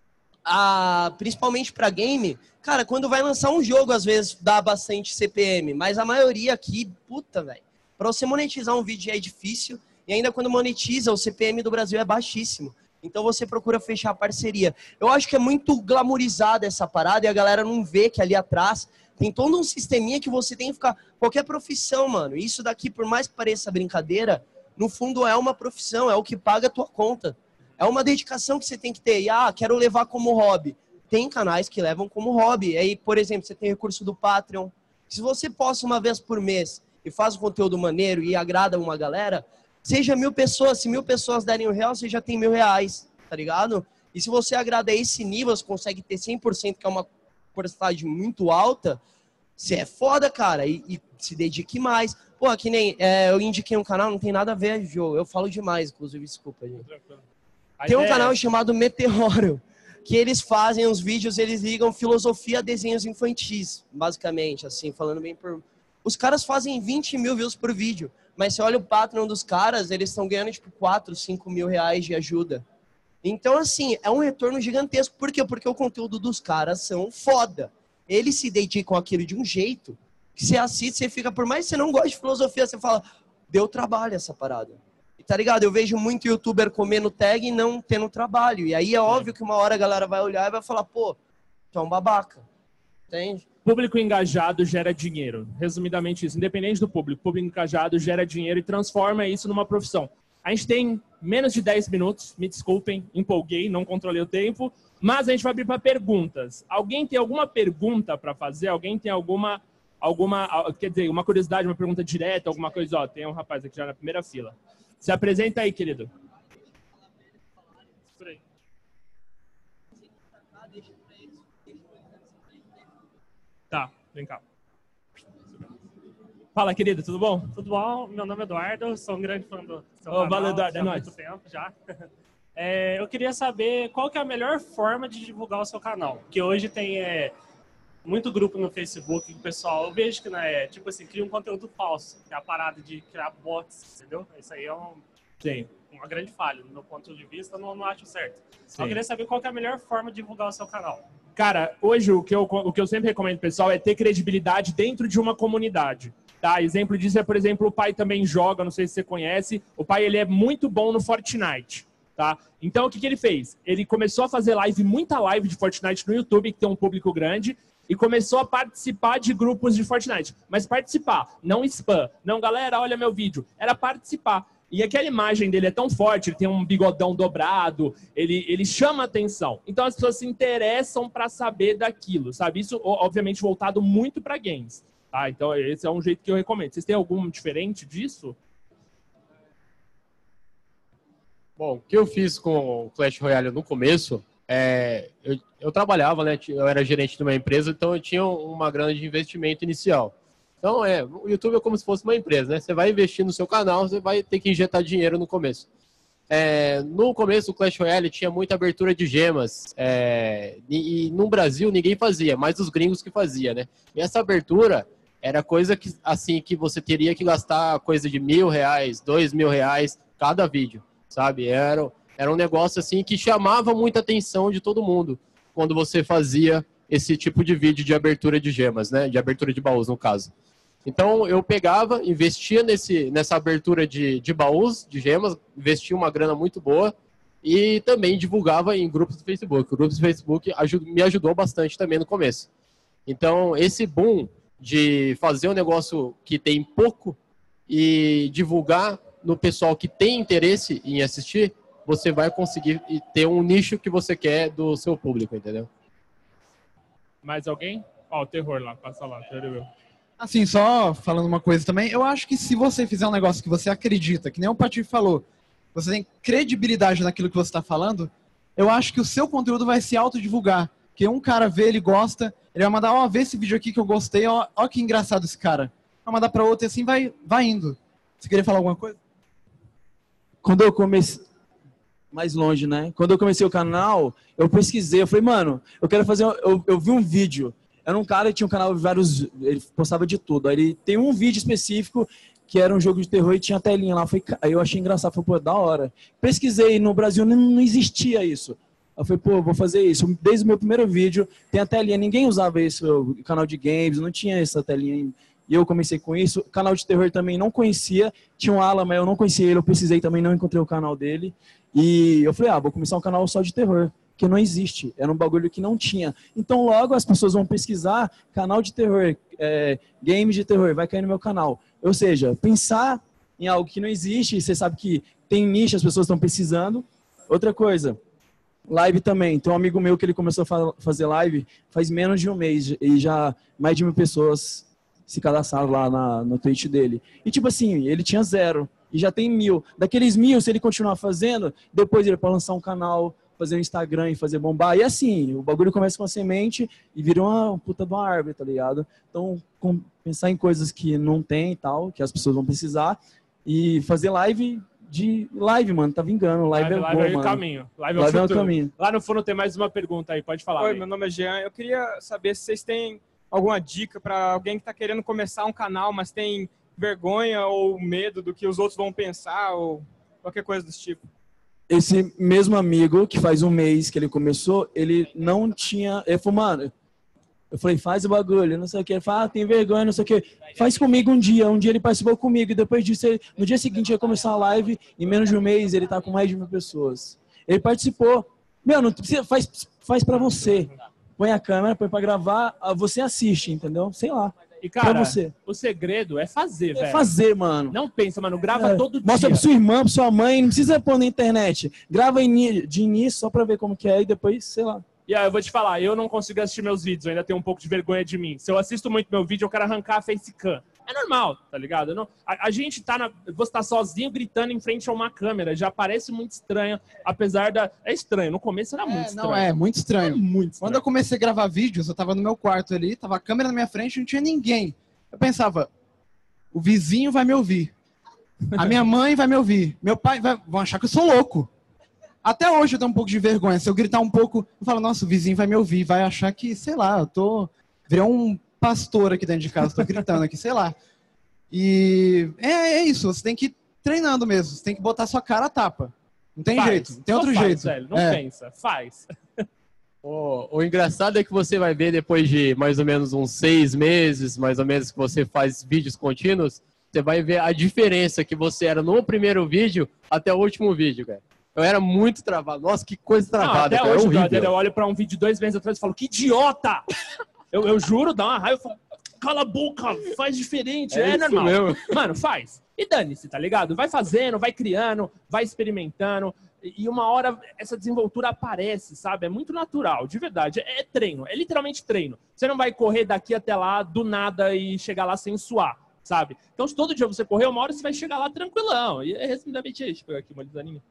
a... principalmente para game, cara, quando vai lançar um jogo, às vezes dá bastante C P M, mas a maioria aqui, puta, velho. Para você monetizar um vídeo é difícil, e ainda quando monetiza, o C P M do Brasil é baixíssimo. Então você procura fechar parceria. Eu acho que é muito glamourizada essa parada e a galera não vê que ali atrás tem todo um sisteminha que você tem que ficar... Qualquer profissão, mano. Isso daqui, por mais que pareça brincadeira, no fundo é uma profissão, é o que paga a tua conta. É uma dedicação que você tem que ter. E, ah, quero levar como hobby. Tem canais que levam como hobby. Aí, por exemplo, você tem recurso do Patreon. Se você posta uma vez por mês e faz um conteúdo maneiro e agrada uma galera, seja mil pessoas, se mil pessoas derem um real, você já tem mil reais, tá ligado? E se você agrada esse nível, você consegue ter cem por cento, que é uma porcentagem muito alta, você é foda, cara, e, e se dedique mais. Pô, que nem, é, eu indiquei um canal, não tem nada a ver, Jô, eu falo demais, inclusive, desculpa, gente. Tem um canal chamado Meteoro, que eles fazem os vídeos, eles ligam filosofia a desenhos infantis, basicamente, assim, falando bem por... Os caras fazem vinte mil views por vídeo, mas se olha o Patreon dos caras, eles estão ganhando tipo quatro, cinco mil reais de ajuda. Então, assim, é um retorno gigantesco. Por quê? Porque o conteúdo dos caras são foda. Eles se dedicam àquilo de um jeito que você assiste, você fica, por mais que você não goste de filosofia, você fala, deu trabalho essa parada. E tá ligado? Eu vejo muito youtuber comendo tag e não tendo trabalho. E aí é óbvio que uma hora a galera vai olhar e vai falar, pô, tu é um babaca. Entende? Público engajado gera dinheiro. Resumidamente isso, independente do público. Público engajado gera dinheiro e transforma isso numa profissão. A gente tem menos de dez minutos, me desculpem, empolguei, não controlei o tempo, mas a gente vai abrir para perguntas. Alguém tem alguma pergunta para fazer? Alguém tem alguma, alguma, quer dizer, uma curiosidade, uma pergunta direta, alguma coisa? Ó, tem um rapaz aqui já na primeira fila. Se apresenta aí, querido. Por aí. Tá, vem cá. Fala, querido, tudo bom? Tudo bom? Meu nome é Eduardo, sou um grande fã do seu Ô, canal. valeu, Eduardo, é há nóis. muito tempo já. É, eu queria saber qual que é a melhor forma de divulgar o seu canal. Porque hoje tem é, muito grupo no Facebook que o pessoal, eu vejo que né, tipo assim, cria um conteúdo falso, que é a parada de criar bots, entendeu? Isso aí é um, Sim. uma grande falha, do meu ponto de vista, eu não, não acho certo. Sim. Eu queria saber qual que é a melhor forma de divulgar o seu canal. Cara, hoje o que eu, o que eu sempre recomendo, pessoal, é ter credibilidade dentro de uma comunidade. Tá? Exemplo disso é, por exemplo, o pai também joga, não sei se você conhece. O pai, ele é muito bom no Fortnite. Tá? Então, o que, que ele fez? Ele começou a fazer live, muita live de Fortnite no YouTube, que tem um público grande, e começou a participar de grupos de Fortnite. Mas participar, não spam. Não, galera, olha meu vídeo. Era participar. E aquela imagem dele é tão forte, ele tem um bigodão dobrado, ele, ele chama atenção. Então as pessoas se interessam para saber daquilo, sabe? Isso, obviamente, voltado muito para games. Tá? Então esse é um jeito que eu recomendo. Vocês têm algum diferente disso? Bom, o que eu fiz com o Clash Royale no começo, é, eu, eu trabalhava, né? Eu era gerente de uma empresa, então eu tinha uma grana de investimento inicial. Então, é, o YouTube é como se fosse uma empresa, né? Você vai investir no seu canal, você vai ter que injetar dinheiro no começo. É, no começo, o Clash Royale tinha muita abertura de gemas. É, e, e no Brasil, ninguém fazia, mais os gringos que fazia, né? E essa abertura era coisa que, assim, que você teria que gastar coisa de mil reais, dois mil reais cada vídeo. sabe? Era, era um negócio assim que chamava muita atenção de todo mundo quando você fazia esse tipo de vídeo de abertura de gemas, né? De abertura de baús, no caso. Então, eu pegava, investia nesse, nessa abertura de, de baús, de gemas, investia uma grana muito boa e também divulgava em grupos do Facebook. O grupo do Facebook ajud, me ajudou bastante também no começo. Então, esse boom de fazer um negócio que tem pouco e divulgar no pessoal que tem interesse em assistir, você vai conseguir ter um nicho que você quer do seu público, entendeu? Mais alguém? Ó, o terror lá, passa lá, terror. Assim, só falando uma coisa também, eu acho que se você fizer um negócio que você acredita, que nem o Patife falou, você tem credibilidade naquilo que você está falando, eu acho que o seu conteúdo vai se autodivulgar. Porque um cara vê, ele gosta, ele vai mandar, ó, vê esse vídeo aqui que eu gostei, ó, ó que engraçado esse cara. Vai mandar para outro e assim vai, vai indo. Você queria falar alguma coisa? Quando eu comecei... Mais longe, né? Quando eu comecei o canal, eu pesquisei, eu falei, mano, eu quero fazer... Eu, eu vi um vídeo... Era um cara que tinha um canal de vários... Ele postava de tudo. Aí ele tem um vídeo específico que era um jogo de terror e tinha telinha lá. Foi, aí eu achei engraçado. Falei, pô, da hora. Pesquisei, no Brasil não, não existia isso. Eu falei, pô, vou fazer isso. Desde o meu primeiro vídeo tem a telinha. Ninguém usava isso, canal de games, não tinha essa telinha. E eu comecei com isso. Canal de terror também não conhecia. Tinha um Alan, mas eu não conhecia ele. Eu pesquisei também, não encontrei o canal dele. E eu falei, ah, vou começar um canal só de terror. Que não existe, era um bagulho que não tinha. Então logo as pessoas vão pesquisar canal de terror, é, game de terror, vai cair no meu canal. Ou seja, pensar em algo que não existe, você sabe que tem nicho, as pessoas estão precisando. Outra coisa, live também. Tem um amigo meu que ele começou a fazer live faz menos de um mês e já mais de mil pessoas se cadastraram lá na, no Twitch dele. E tipo assim, ele tinha zero e já tem mil. Daqueles mil, se ele continuar fazendo, depois ele pode lançar um canal, fazer um Instagram e fazer bombar. E assim, o bagulho começa com a semente e vira uma puta de uma árvore, tá ligado? Então, com, pensar em coisas que não tem e tal, que as pessoas vão precisar, e fazer live de... Live, mano, tá vingando. Live, Live, é live boa, é o mano. caminho. Live, é, o Live é o futuro. caminho. Lá no fundo tem mais uma pergunta aí, pode falar. Oi, aí. meu nome é Jean. Eu queria saber se vocês têm alguma dica para alguém que está querendo começar um canal, mas tem vergonha ou medo do que os outros vão pensar ou qualquer coisa desse tipo. Esse mesmo amigo, que faz um mês que ele começou, ele não tinha... Ele falou, mano, eu falei, faz o bagulho, não sei o que. Ele falou, ah, tem vergonha, não sei o que. Faz comigo um dia. Um dia ele participou comigo e depois disso, ele, no dia seguinte, ia começar a live. Em menos de um mês, ele tá com mais de mil pessoas. Ele participou. Meu, não precisa, faz, faz pra você. Põe a câmera, põe pra gravar, você assiste, entendeu? Sei lá. E, cara, pra você. o segredo é fazer, É velho. fazer, mano. Não pensa, mano, grava É, todo mostra dia. pra sua irmã, pra sua mãe, não precisa pôr na internet. Grava ini- de início só pra ver como que é e depois, sei lá. E aí, eu vou te falar, eu não consigo assistir meus vídeos, eu ainda tenho um pouco de vergonha de mim. Se eu assisto muito meu vídeo, eu quero arrancar a facecam. É normal, tá ligado? Eu não, a, a gente tá na... Você tá sozinho gritando em frente a uma câmera, já parece muito estranho, apesar da... É estranho, no começo era muito É, estranho. não, é muito estranho. É muito Quando estranho. eu comecei a gravar vídeos, eu tava no meu quarto ali, tava a câmera na minha frente, não tinha ninguém. Eu pensava, o vizinho vai me ouvir. A minha mãe vai me ouvir. Meu pai vai... vão achar que eu sou louco. Até hoje eu tenho um pouco de vergonha. Se eu gritar um pouco, eu falo, nossa, o vizinho vai me ouvir, vai achar que, sei lá, eu tô... Virei um pastor aqui dentro de casa, tô gritando aqui, sei lá. E é, é isso, você tem que ir treinando mesmo, você tem que botar sua cara a tapa. Não tem Faz. jeito, não tem Só outro faz, jeito. Velho, não É. pensa, faz. O, o engraçado é que você vai ver depois de mais ou menos uns seis meses, mais ou menos, que você faz vídeos contínuos, você vai ver a diferença que você era no primeiro vídeo até o último vídeo, cara. Eu era muito travado. Nossa, que coisa Não, travada, até cara. hoje, é horrível. brother, eu olho pra um vídeo dois meses atrás e falo, que idiota! eu, eu juro, dá uma raiva, eu falo, cala a boca, faz diferente, é, É isso normal. mesmo. Mano, faz. E dane-se, tá ligado? Vai fazendo, vai criando, vai experimentando. E uma hora essa desenvoltura aparece, sabe? É muito natural, de verdade. É treino, é literalmente treino. Você não vai correr daqui até lá do nada e chegar lá sem suar, sabe? Então, se todo dia você correr, uma hora você vai chegar lá tranquilão. E é resumidamente isso. Deixa eu pegar aqui uma lisaninha.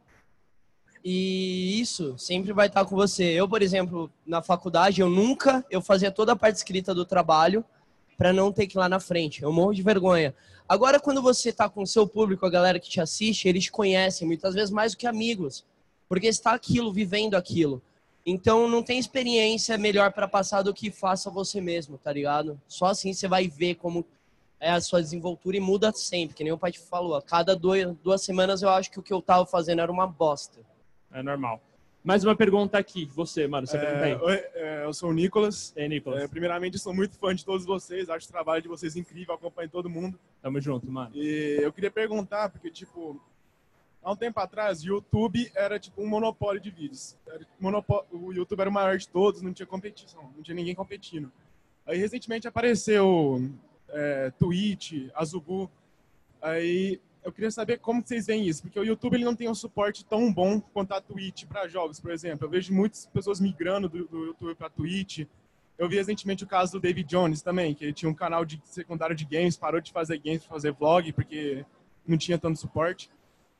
E isso sempre vai estar com você. Eu, por exemplo, na faculdade, eu nunca, eu fazia toda a parte escrita do trabalho para não ter que ir lá na frente. Eu morro de vergonha. Agora, quando você tá com o seu público, a galera que te assiste, eles te conhecem muitas vezes mais do que amigos, porque está aquilo, vivendo aquilo. Então, não tem experiência melhor para passar do que faça você mesmo, tá ligado? Só assim você vai ver como é a sua desenvoltura e muda sempre, que nem o pai te falou. A cada dois, duas semanas eu acho que o que eu tava fazendo era uma bosta. É normal. Mais uma pergunta aqui. Você, mano, você É, pergunta aí. oi, é, eu sou o Nicolas. E aí, Nicolas? É, primeiramente, eu sou muito fã de todos vocês. Acho o trabalho de vocês incrível, acompanho todo mundo. Tamo junto, mano. E eu queria perguntar, porque, tipo, há um tempo atrás, o YouTube era, tipo, um monopólio de vídeos. Era, monopó... O YouTube era o maior de todos, não tinha competição, não tinha ninguém competindo. Aí, recentemente, apareceu é, Twitch, Azubu. Aí... Eu queria saber como que vocês veem isso, porque o YouTube ele não tem um suporte tão bom quanto a Twitch para jogos, por exemplo. Eu vejo muitas pessoas migrando do, do YouTube para Twitch. Eu vi recentemente o caso do David Jones também, que ele tinha um canal de secundário de games, parou de fazer games para fazer vlog, porque não tinha tanto suporte.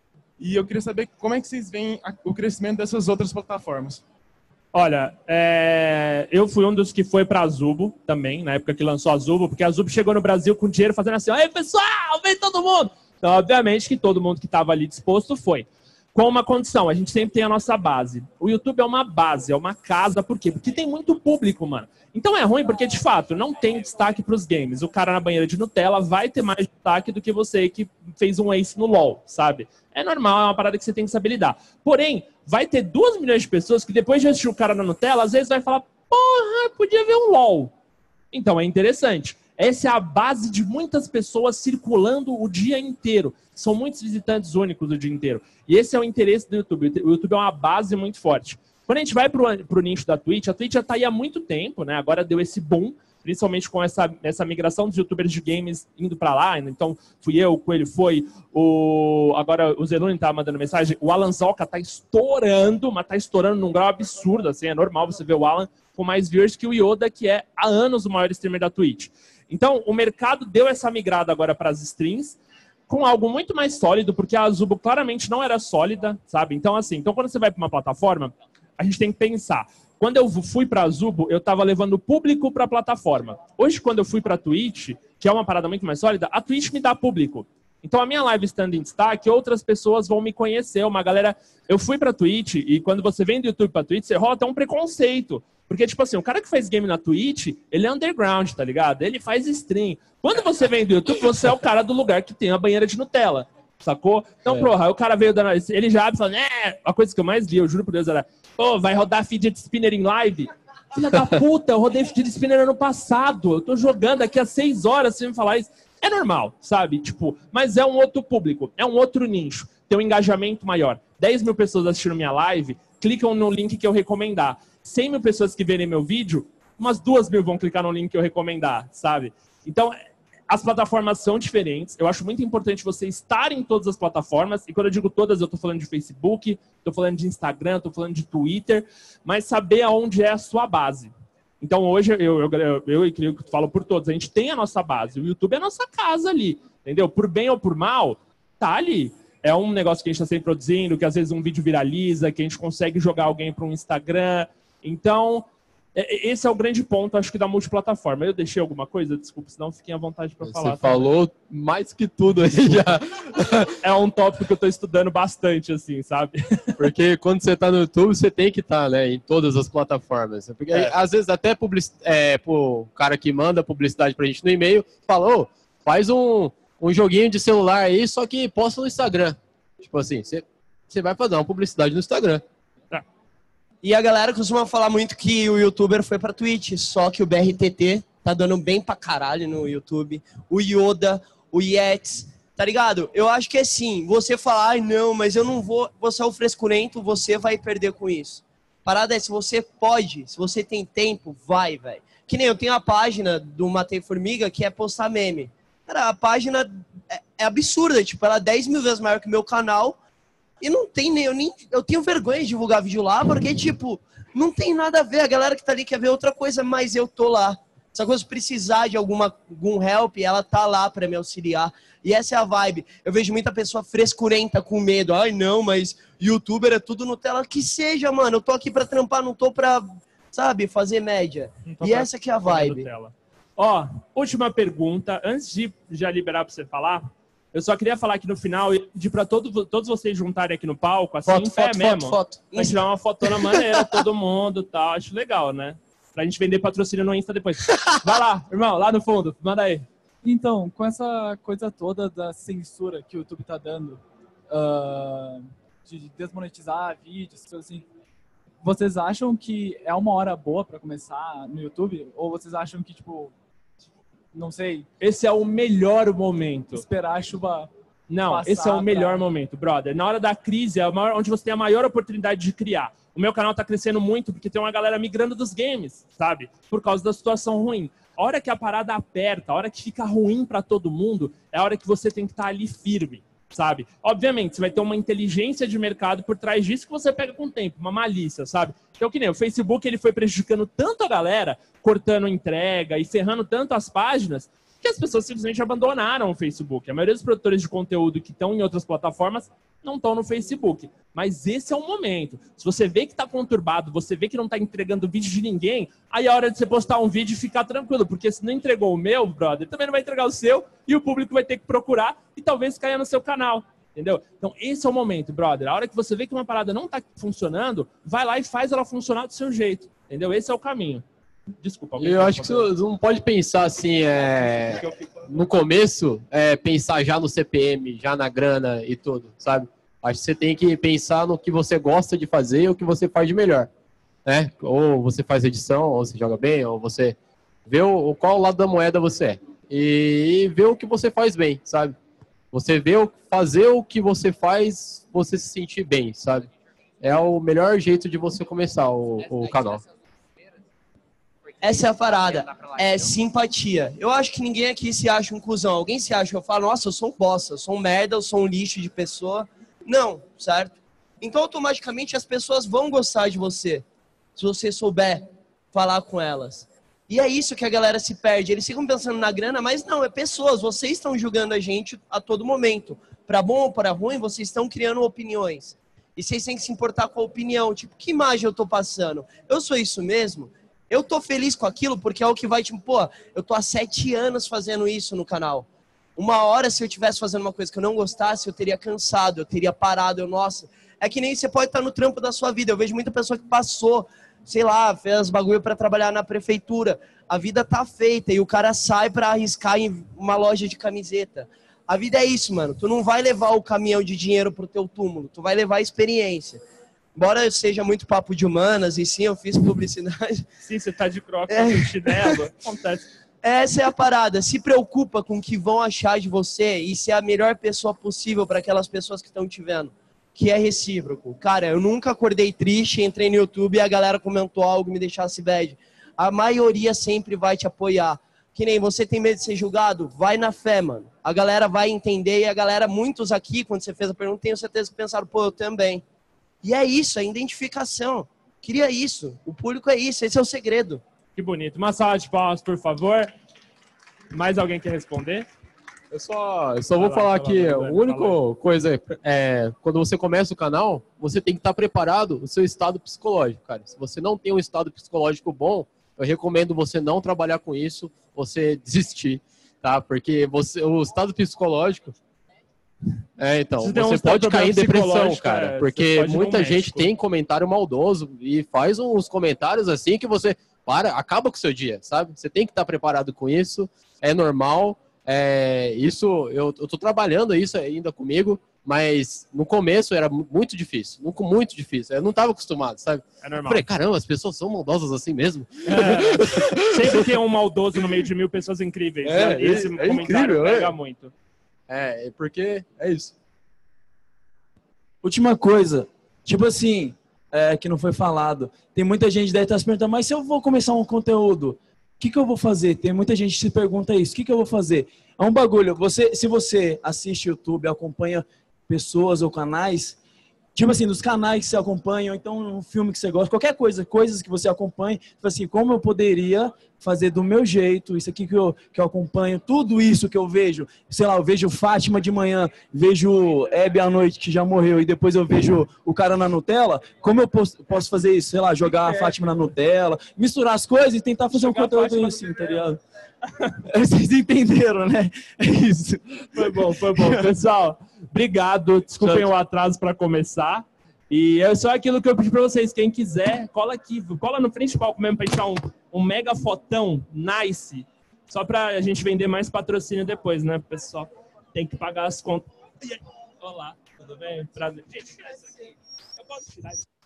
E eu queria saber como é que vocês veem a, o crescimento dessas outras plataformas. Olha, é... eu fui um dos que foi pra Azubo também, na época que lançou a Azubo, porque a Azubo chegou no Brasil com dinheiro fazendo assim, aí pessoal, vem todo mundo! Então, obviamente, que todo mundo que estava ali disposto foi. Com uma condição, a gente sempre tem a nossa base. O YouTube é uma base, é uma casa. Por quê? Porque tem muito público, mano. Então é ruim porque, de fato, não tem destaque para os games. O cara na banheira de Nutella vai ter mais destaque do que você que fez um ace no LoL, sabe? É normal, é uma parada que você tem que saber lidar. Porém, vai ter duas milhões de pessoas que depois de assistir o cara na Nutella, às vezes vai falar, porra, podia ver um LoL. Então é interessante. Essa é a base de muitas pessoas circulando o dia inteiro. São muitos visitantes únicos o dia inteiro. E esse é o interesse do YouTube. O YouTube é uma base muito forte. Quando a gente vai para o nicho da Twitch, a Twitch já está aí há muito tempo, né? Agora deu esse boom, principalmente com essa, essa migração dos youtubers de games indo para lá. Então, fui eu, o Coelho foi, o... agora o Zelune tá mandando mensagem. O Alan Zoca tá estourando, mas tá estourando num grau absurdo, assim. É normal você ver o Alan com mais viewers que o Yoda, que é há anos o maior streamer da Twitch. Então, o mercado deu essa migrada agora para as streams com algo muito mais sólido, porque a Azubo claramente não era sólida, sabe? Então, assim, então quando você vai para uma plataforma, a gente tem que pensar. Quando eu fui para a Azubo, eu estava levando o público para a plataforma. Hoje, quando eu fui para a Twitch, que é uma parada muito mais sólida, a Twitch me dá público. Então, a minha live estando em destaque, outras pessoas vão me conhecer. Uma galera... Eu fui para a Twitch, e quando você vem do YouTube para a Twitch, você rola até um preconceito. Porque, tipo assim, o cara que faz game na Twitch, ele é underground, tá ligado? Ele faz stream. Quando você vem do YouTube, você é o cara do lugar que tem a banheira de Nutella, sacou? Então, é. porra, aí o cara veio dando... Ele já abre e fala, né? A coisa que eu mais vi, eu juro por Deus, era... Pô, vai rodar fidget spinner em live? Filha da puta, eu rodei fidget spinner ano passado. Eu tô jogando daqui a seis horas, você me falar isso. É normal, sabe? Tipo, mas é um outro público, é um outro nicho. Tem um engajamento maior. dez mil pessoas assistindo minha live, clicam no link que eu recomendar. cem mil pessoas que verem meu vídeo, umas duas mil vão clicar no link que eu recomendar, sabe? Então, as plataformas são diferentes. Eu acho muito importante você estar em todas as plataformas. E quando eu digo todas, eu tô falando de Facebook, tô falando de Instagram, tô falando de Twitter. Mas saber aonde é a sua base. Então, hoje, eu, eu, eu, eu e creio que falo por todos, a gente tem a nossa base. O YouTube é a nossa casa ali, entendeu? Por bem ou por mal, tá ali. É um negócio que a gente está sempre produzindo, que às vezes um vídeo viraliza, que a gente consegue jogar alguém para um Instagram. Então, esse é o grande ponto, acho que, da multiplataforma. Eu deixei alguma coisa? Desculpa, senão fiquem à vontade para falar. Você falou também. Mais que tudo aí já. É um tópico que eu estou estudando bastante, assim, sabe? Porque quando você está no YouTube, você tem que estar, tá, né, em todas as plataformas. Porque é. às vezes até public... é, o cara que manda publicidade pra gente no e-mail fala, ô, faz um, um joguinho de celular aí, só que posta no Instagram. Tipo assim, você, você vai fazer uma publicidade no Instagram. E a galera costuma falar muito que o youtuber foi pra Twitch, só que o B R T T tá dando bem pra caralho no YouTube. O Yoda, o Yetis, tá ligado? Eu acho que é assim, você falar, ai não, mas eu não vou, você é o frescurento, você vai perder com isso. Parada é, se você pode, se você tem tempo, vai, velho. Que nem eu tenho a página do Matei Formiga, que é postar meme. Cara, a página é, é absurda, tipo, ela é dez mil vezes maior que o meu canal. E não tem nem eu, nem... eu tenho vergonha de divulgar vídeo lá, porque, tipo, não tem nada a ver. A galera que tá ali quer ver outra coisa, mas eu tô lá. Se a coisa precisar de alguma, algum help, ela tá lá pra me auxiliar. E essa é a vibe. Eu vejo muita pessoa frescurenta com medo. Ai, não, mas youtuber é tudo Nutella. Que seja, mano. Eu tô aqui pra trampar, não tô pra, sabe, fazer média. E essa que é a vibe. Ó, última pergunta. Antes de já liberar pra você falar... Eu só queria falar aqui no final e pedir pra todo, todos vocês juntarem aqui no palco, assim, foto, em pé foto, mesmo. Foto, foto. Pra tirar uma fotona maneira, todo mundo e tal. Acho legal, né? Pra gente vender patrocínio no Insta depois. Vai lá, irmão, lá no fundo. Manda aí. Então, com essa coisa toda da censura que o YouTube tá dando, uh, de desmonetizar vídeos, coisas assim, vocês acham que é uma hora boa para começar no YouTube? Ou vocês acham que, tipo, não sei... Esse é o melhor momento. Esperar a chuva... Não, esse é o melhor pra... momento, brother. Na hora da crise é a maior, onde você tem a maior oportunidade de criar. O meu canal tá crescendo muito porque tem uma galera migrando dos games, sabe? Por causa da situação ruim. A hora que a parada aperta, a hora que fica ruim pra todo mundo, é a hora que você tem que estar ali firme, sabe? Obviamente, você vai ter uma inteligência de mercado por trás disso que você pega com o tempo, uma malícia, sabe? Então, que nem o Facebook, ele foi prejudicando tanto a galera, cortando entrega e ferrando tanto as páginas, que as pessoas simplesmente abandonaram o Facebook. A maioria dos produtores de conteúdo que estão em outras plataformas não estão no Facebook. Mas esse é o momento. Se você vê que está conturbado, você vê que não está entregando vídeo de ninguém, aí é hora de você postar um vídeo e ficar tranquilo. Porque se não entregou o meu, brother, também não vai entregar o seu e o público vai ter que procurar e talvez caia no seu canal. Entendeu? Então, esse é o momento, brother. A hora que você vê que uma parada não está funcionando, vai lá e faz ela funcionar do seu jeito. Entendeu? Esse é o caminho. Desculpa. Eu acho que você não pode pensar assim, é, no começo, é, pensar já no C P M, já na grana e tudo, sabe? Acho que você tem que pensar no que você gosta de fazer e o que você faz de melhor, né? Ou você faz edição, ou você joga bem, ou você vê o, qual lado da moeda você é. E vê o que você faz bem, sabe? Você vê o, fazer o que você faz, você se sentir bem, sabe? É o melhor jeito de você começar o, o canal. Essa é a parada, é simpatia. Eu acho que ninguém aqui se acha um cuzão. Alguém se acha, eu falo, nossa, eu sou um bosta, eu sou um merda, eu sou um lixo de pessoa. Não, certo? Então, automaticamente, as pessoas vão gostar de você, se você souber falar com elas. E é isso que a galera se perde. Eles ficam pensando na grana, mas não, é pessoas. Vocês estão julgando a gente a todo momento. Para bom ou para ruim, vocês estão criando opiniões. E vocês têm que se importar com a opinião. Tipo, que imagem eu tô passando? Eu sou isso mesmo? Eu tô feliz com aquilo porque é o que vai, tipo, pô, eu tô há sete anos fazendo isso no canal. Uma hora, se eu estivesse fazendo uma coisa que eu não gostasse, eu teria cansado, eu teria parado, eu, nossa. É que nem você pode estar no trampo da sua vida. Eu vejo muita pessoa que passou, sei lá, fez bagulho para trabalhar na prefeitura. A vida tá feita e o cara sai para arriscar em uma loja de camiseta. A vida é isso, mano. Tu não vai levar o caminhão de dinheiro pro teu túmulo, tu vai levar a experiência. Embora eu seja muito papo de humanas, e sim, eu fiz publicidade. Sim, você tá de crocs, é. de chinelo, acontece. Essa é a parada. Se preocupa com o que vão achar de você e ser a melhor pessoa possível para aquelas pessoas que estão te vendo. Que é recíproco. Cara, eu nunca acordei triste, entrei no YouTube e a galera comentou algo que me deixasse bad. A maioria sempre vai te apoiar. Que nem você tem medo de ser julgado? Vai na fé, mano. A galera vai entender e a galera, muitos aqui, quando você fez a pergunta, tenho certeza que pensaram, pô, eu também. E é isso, é identificação. Queria isso. O público é isso, esse é o segredo. Que bonito. Uma salva de palmas, por favor. Mais alguém quer responder? Eu só, eu só vou lá, falar que a única coisa é, quando você começa o canal, você tem que estar preparado o seu estado psicológico, cara. Se você não tem um estado psicológico bom, eu recomendo você não trabalhar com isso, você desistir, tá? Porque você, o estado psicológico... É, então, você, você um pode cair em depressão, cara, é, porque muita gente tem comentário maldoso e faz uns comentários assim que você para, acaba com o seu dia, sabe? Você tem que estar preparado com isso, é normal, é, isso, eu, eu tô trabalhando isso ainda comigo, mas no começo era muito difícil, muito difícil, eu não estava acostumado, sabe? É normal. Eu falei, caramba, as pessoas são maldosas assim mesmo? É, sempre tem um maldoso no meio de mil pessoas incríveis, é, né? Esse é, comentário é incrível, pega é. muito. É, porque é isso. Última coisa, tipo assim, é, que não foi falado. Tem muita gente que deve estar se perguntando, mas se eu vou começar um conteúdo, o que, que eu vou fazer? Tem muita gente que se pergunta isso, o que, que eu vou fazer? É um bagulho, você, se você assiste YouTube, acompanha pessoas ou canais, tipo assim, dos canais que você acompanha, ou então um filme que você gosta, qualquer coisa, coisas que você acompanha, tipo assim, como eu poderia fazer do meu jeito, isso aqui que eu, que eu acompanho, tudo isso que eu vejo, sei lá, eu vejo Fátima de manhã, vejo Hebe à noite, que já morreu, e depois eu vejo o cara na Nutella, como eu posso, posso fazer isso? Sei lá, jogar a Fátima na Nutella, misturar as coisas e tentar fazer jogar um conteúdo assim, tá ligado? Vocês entenderam, né? É isso. Foi bom, foi bom. Pessoal, obrigado. Desculpem o atraso para começar. E é só aquilo que eu pedi para vocês. Quem quiser, cola aqui. Cola no frente do palco mesmo para tirar um, um mega fotão nice. Só pra a gente vender mais patrocínio depois, né, pessoal? Tem que pagar as contas. Olá, tudo bem? Prazer. Gente, tira isso aqui. Eu posso tirar isso.